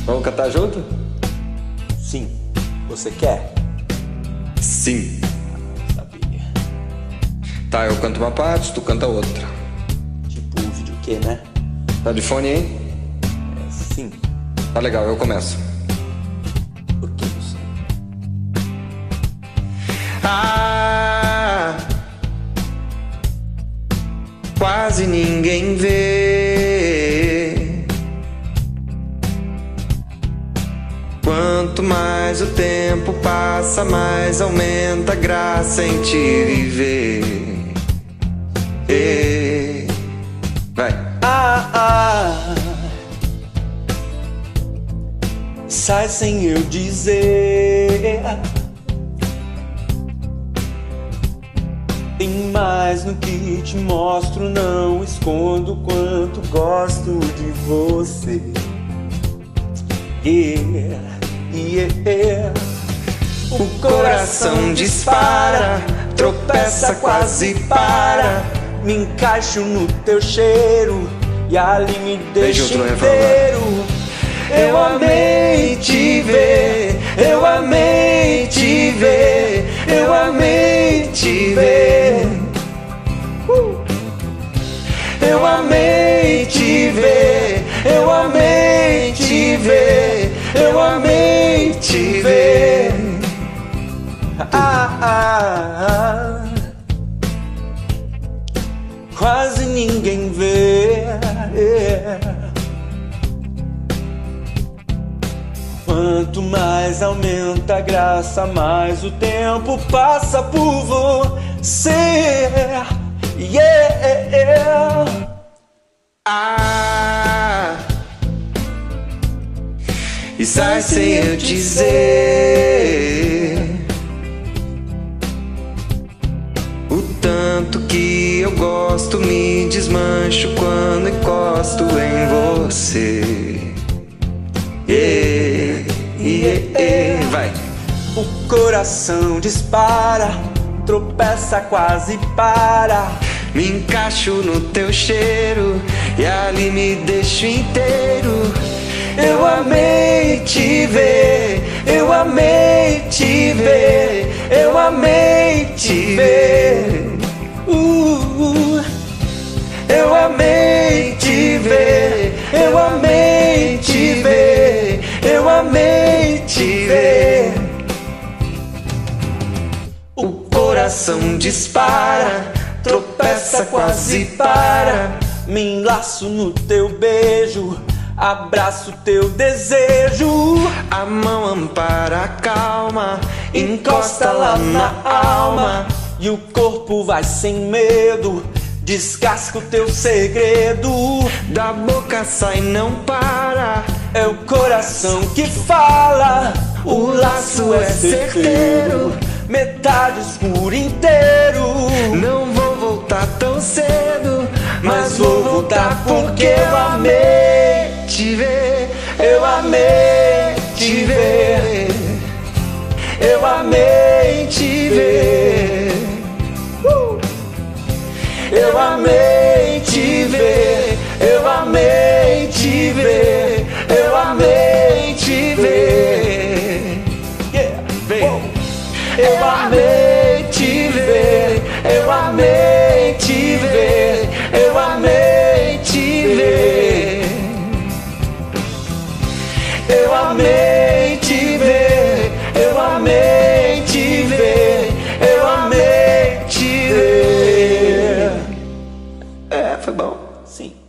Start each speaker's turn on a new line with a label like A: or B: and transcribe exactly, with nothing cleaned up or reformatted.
A: Vamos cantar junto?
B: Sim. Você quer?
A: Sim.
B: Sabia.
A: Tá, eu canto uma parte, tu canta outra.
B: Tipo o vídeo que, né?
A: Tá de fone aí?
B: É, sim.
A: Tá legal, eu começo.
B: Por que você?
A: Ah, quase ninguém vê. Quanto mais o tempo passa, mais aumenta a graça em te viver. Ei, vai.
B: Ah, ah, sai sem eu dizer. Tem mais no que te mostro, não escondo o quanto gosto de você. Yeah, yeah.
A: O coração dispara, tropeça, quase para.
B: Me encaixo no teu cheiro e ali me deixo
A: junto no refrão,
B: inteiro. Eu amei te ver, eu amei te ver, eu amei te ver. Uh! Eu amei te ver, eu amei te ver, eu amei te ver. Ah, ah, ah. Quase ninguém vê. Yeah. Quanto mais aumenta a graça, mais o tempo passa por você. Yeah.
A: Ah, e sai sem eu dizer o tanto que eu gosto, me desmancho quando encosto em você. Yeah, yeah, yeah. Vai.
B: O coração dispara, tropeça, quase para.
A: Me encaixo no teu cheiro e ali me deixo inteiro.
B: Eu amei te ver, eu amei te ver, eu amei te ver. Uh, eu amei te ver, eu amei te ver, eu amei te ver.
A: O coração dispara, tropeça, quase para.
B: Me enlaço no teu beijo, abraço teu desejo.
A: A mão ampara a calma, encosta lá na alma.
B: E o corpo vai sem medo, descasca o teu segredo.
A: Da boca sai, não para.
B: É o coração que fala,
A: O laço é certeiro,
B: metade escuro inteiro.
A: não vou voltar tão cedo,
B: Mas vou voltar porque eu amei
A: te ver.
B: Eu amei te ver, eu amei te ver. Uh! Eu amei te ver, eu amei te ver, eu amei te ver. Yeah.
A: Vem.
B: Eu amei te ver, eu amei te ver, eu amei te ver. Eu amei te ver, eu amei te ver, eu amei te ver.
A: É, foi bom.
B: Sim.